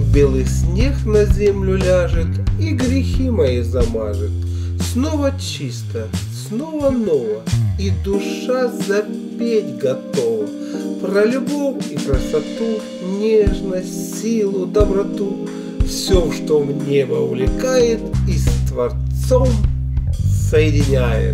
белый снег на землю ляжет и грехи мои замажет. Снова чисто, снова ново, и душа запеть готова про любовь и красоту, нежность, силу, доброту. Все, что в небо увлекает и с Творцом соединяет.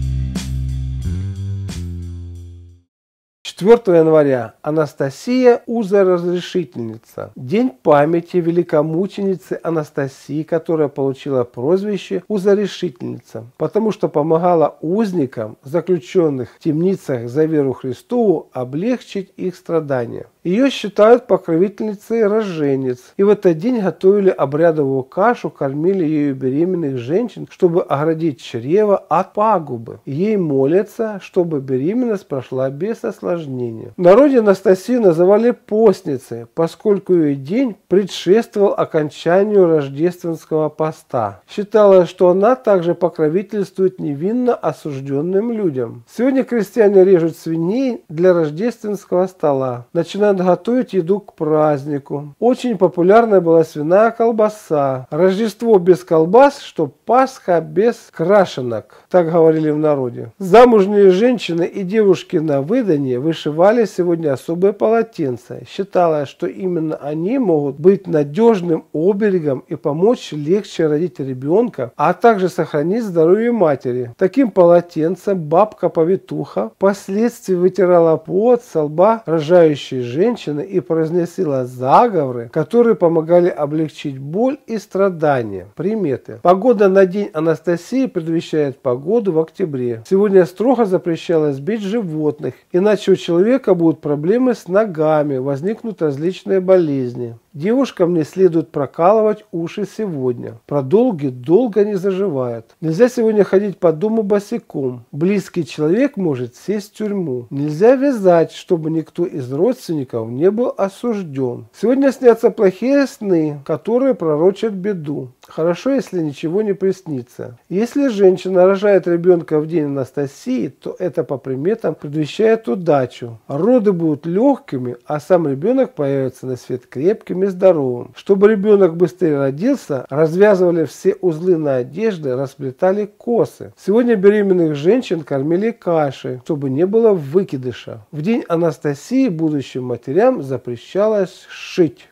4 января. Анастасия Узоразрешительница. День памяти великомученицы Анастасии, которая получила прозвище Узорешительница, потому что помогала узникам, заключенных в темницах за веру Христову, облегчить их страдания. Ее считают покровительницей роженец, и в этот день готовили обрядовую кашу, кормили ею беременных женщин, чтобы оградить чрево от пагубы. Ей молятся, чтобы беременность прошла без осложнений. В народе Анастасию называли постницей, поскольку ее день предшествовал окончанию рождественского поста. Считалось, что она также покровительствует невинно осужденным людям. Сегодня крестьяне режут свиней для рождественского стола, начинают готовить еду к празднику. Очень популярной была свиная колбаса. Рождество без колбас, что Пасха без крашенок, так говорили в народе. Замужние женщины и девушки на выданье вышивали сегодня особые полотенца. Считалось, что именно они могут быть надежным оберегом и помочь легче родить ребенка, а также сохранить здоровье матери. Таким полотенцем бабка-повитуха впоследствии вытирала пот со лба рожающей женщины и произносила заговоры, которые помогали облегчить боль и страдания. Приметы. Погода на день Анастасии предвещает погоду в октябре. Сегодня строго запрещалось бить животных, иначе у человека будут проблемы с ногами, возникнут различные болезни. Девушкам не следует прокалывать уши сегодня. Продолги долго не заживают. Нельзя сегодня ходить по дому босиком. Близкий человек может сесть в тюрьму. Нельзя вязать, чтобы никто из родственников не был осужден. Сегодня снятся плохие сны, которые пророчат беду. Хорошо, если ничего не приснится. Если женщина рожает ребенка в день Анастасии, то это по приметам предвещает удачу. Роды будут легкими, а сам ребенок появится на свет крепким и здоровым. Чтобы ребенок быстрее родился, развязывали все узлы на одежде, расплетали косы. Сегодня беременных женщин кормили кашей, чтобы не было выкидыша. В день Анастасии будущим матерям запрещалось шить.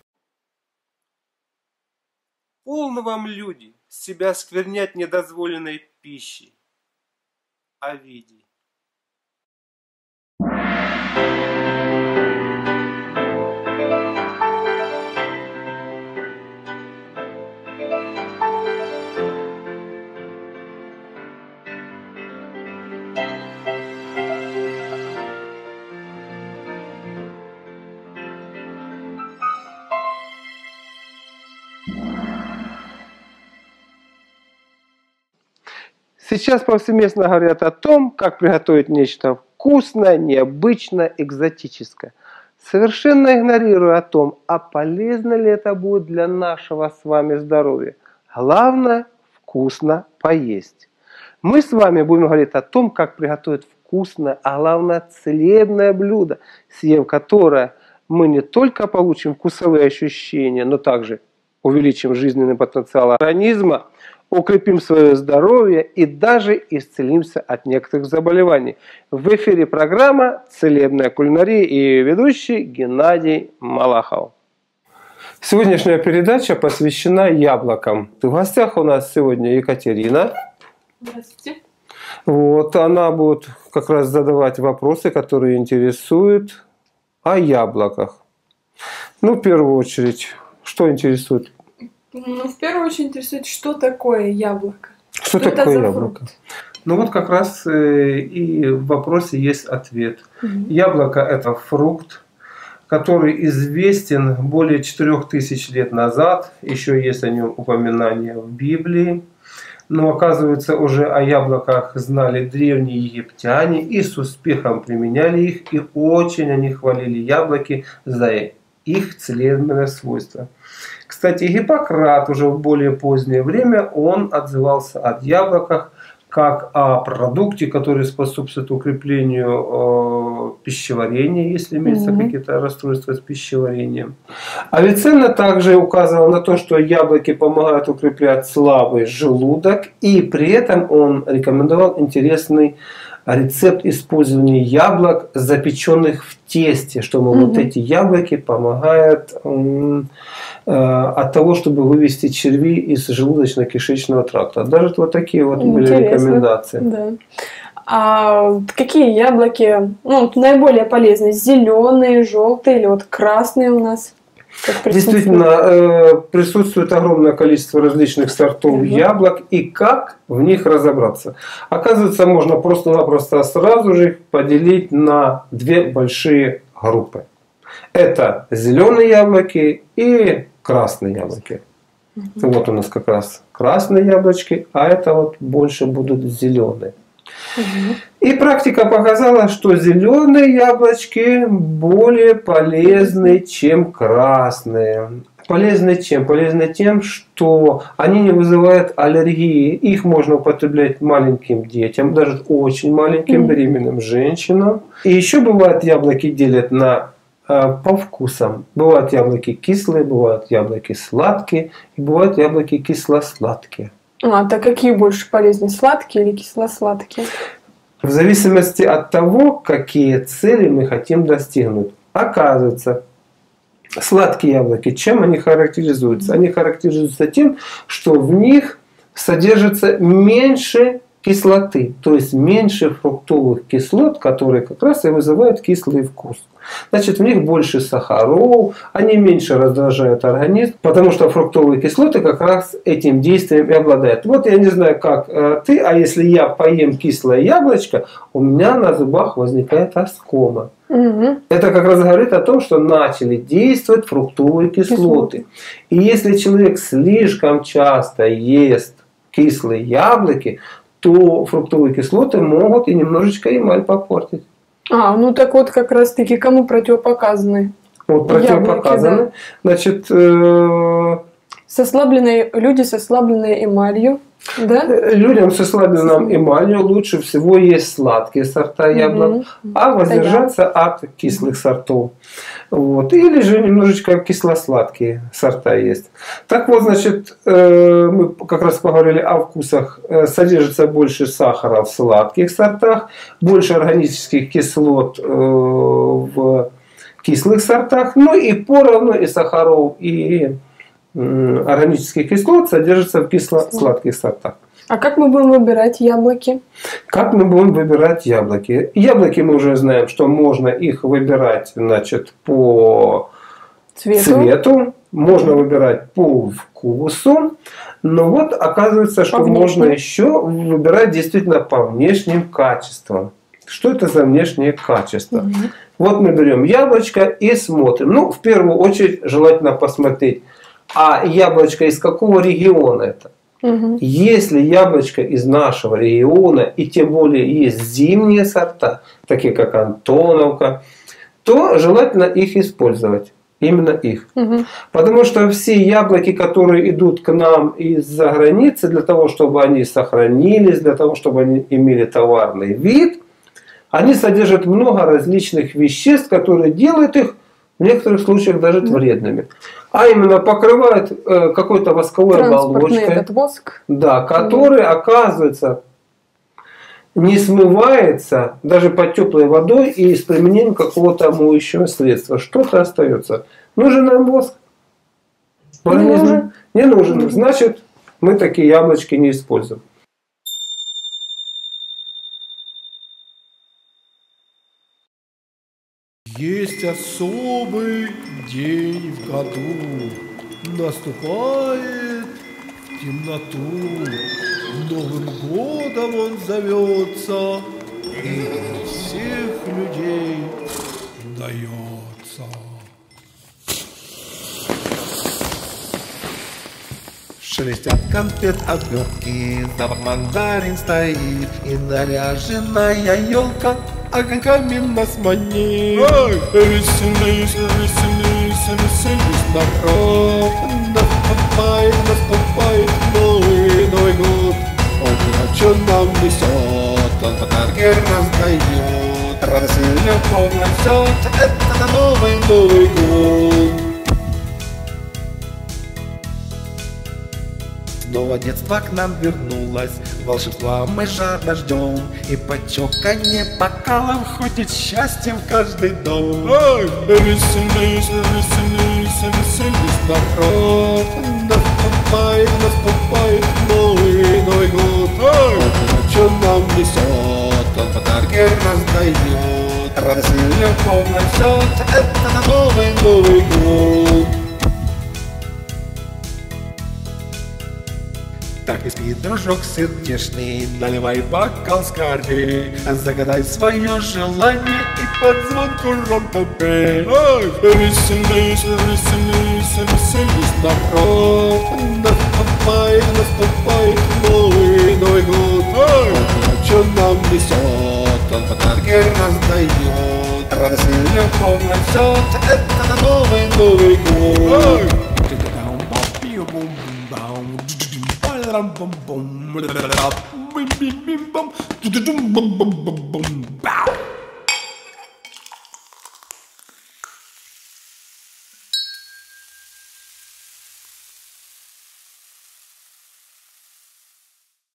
Полно вам, люди, себя сквернять недозволенной пищей. Овидий. Сейчас повсеместно говорят о том, как приготовить нечто вкусное, необычное, экзотическое, совершенно игнорируя о том, а полезно ли это будет для нашего с вами здоровья. Главное – вкусно поесть. Мы с вами будем говорить о том, как приготовить вкусное, а главное целебное блюдо, съев которое мы не только получим вкусовые ощущения, но также увеличим жизненный потенциал организма, укрепим свое здоровье и даже исцелимся от некоторых заболеваний. В эфире программа «Целебная кулинария» и ее ведущий Геннадий Малахов. Сегодняшняя передача посвящена яблокам. В гостях у нас сегодня Екатерина. Здравствуйте. Вот, она будет как раз задавать вопросы, которые интересуют о яблоках. Ну, в первую очередь, что интересует? Ну, в первую очередь интересует, что такое яблоко. Что такое яблоко? Ну вот как раз и в вопросе есть ответ. Яблоко – это фрукт, который известен более 4000 лет назад. Еще есть о нем упоминания в Библии. Но оказывается, уже о яблоках знали древние египтяне и с успехом применяли их. И очень они хвалили яблоки за их целебные свойства. Кстати, Гиппократ уже в более позднее время он отзывался о яблоках как о продукте, который способствует укреплению пищеварения, если имеются какие-то расстройства с пищеварением. Авиценна также указывал на то, что яблоки помогают укреплять слабый желудок, и при этом он рекомендовал интересный рецепт использования яблок, запеченных в тесте, что вот эти яблоки помогают от того, чтобы вывести червей из желудочно-кишечного тракта. Даже вот такие вот были рекомендации. Да. А какие яблоки наиболее полезны? Зеленые, желтые или вот красные у нас? Действительно, присутствует огромное количество различных сортов яблок, и как в них разобраться? Оказывается, можно просто-напросто сразу же их поделить на две большие группы. Это зеленые яблоки и красные яблоки. Вот у нас как раз красные яблочки, а это вот больше будут зеленые. И практика показала, что зеленые яблочки более полезны, чем красные. Полезны чем? Полезны тем, что они не вызывают аллергии. Их можно употреблять маленьким детям, даже очень маленьким беременным женщинам. И еще бывают яблоки делят по вкусам. Бывают яблоки кислые, бывают яблоки сладкие, и бывают яблоки кисло-сладкие. Так какие больше полезны, сладкие или кисло-сладкие? В зависимости от того, какие цели мы хотим достигнуть. Оказывается, сладкие яблоки, чем они характеризуются? Они характеризуются тем, что в них содержится меньше кислоты, то есть меньше фруктовых кислот, которые как раз и вызывают кислый вкус. Значит, в них больше сахаров, они меньше раздражают организм, потому что фруктовые кислоты как раз этим действием и обладают. Вот я не знаю, как ты, а если я поем кислое яблочко, у меня на зубах возникает оскома. Это как раз говорит о том, что начали действовать фруктовые кислоты. И если человек слишком часто ест кислые яблоки, то фруктовые кислоты могут и немножечко эмаль попортить. Так вот как раз таки кому противопоказаны? Вот противопоказаны. Яблоки, да. Значит, люди с ослабленной эмалью. Да? Людям с ослабленной эмалью лучше всего есть сладкие сорта яблок, а воздержаться от кислых сортов. Вот. Или же немножечко кисло-сладкие сорта есть. Так вот, значит, мы как раз поговорили о вкусах. Содержится больше сахара в сладких сортах, больше органических кислот в кислых сортах, ну и поровну и сахаров, и органических кислот содержится в кисло-сладких сортах. А как мы будем выбирать яблоки? Как мы будем выбирать яблоки? Яблоки мы уже знаем, что можно их выбирать, значит, по цвету, можно выбирать по вкусу, но вот оказывается, что можно еще выбирать действительно по внешним качествам. Что это за внешние качества? Вот мы берем яблочко и смотрим. В первую очередь желательно посмотреть, а яблочко из какого региона это? Если яблочко из нашего региона, и тем более есть зимние сорта, такие как Антоновка, то желательно их использовать. Именно их. Потому что все яблоки, которые идут к нам из-за границы, для того, чтобы они сохранились, для того, чтобы они имели товарный вид, они содержат много различных веществ, которые делают их в некоторых случаях даже вредными. А именно покрывают какой-то восковой оболочкой, этот воск. Да, который, оказывается, не смывается даже под теплой водой и с применением какого-то моющего средства. Что-то остается. Нужен нам воск? Не нужен. Значит, мы такие яблочки не используем. Есть особый день в году, наступает в темноту. Новым годом он зовется, и для всех людей дается. Шелестят конфет обертки, запах мандарин стоит, и наряженная елка огоньками нас манит. Ай, веселись, веселись, веселись, народ. Наступает Новый год. Он что нам несет, он подарки раздает, радость и любовь несет, это Новый год. Снова детство к нам вернулось, волшебства мы жадно ждем, и подчёканье бокалов ходит счастьем в каждый дом. Ай, веселись, веселись, веселись, Народ, наступает Новый год. ай! Что нам несет, он подарки раздает, радость и любовь несет, это Новый год. Так и спи, дружок сердечный, наливай бокал скорей, загадай свое желание и под звонку ромко пей. Ай, веселись, веселись, веселись, Народ, наступает Новый год. ай! Что нам несет, он подарки раздает, радость и любовь несет, это Новый год. Ай! Bum bum bum bum bum bum bum bum bum bum.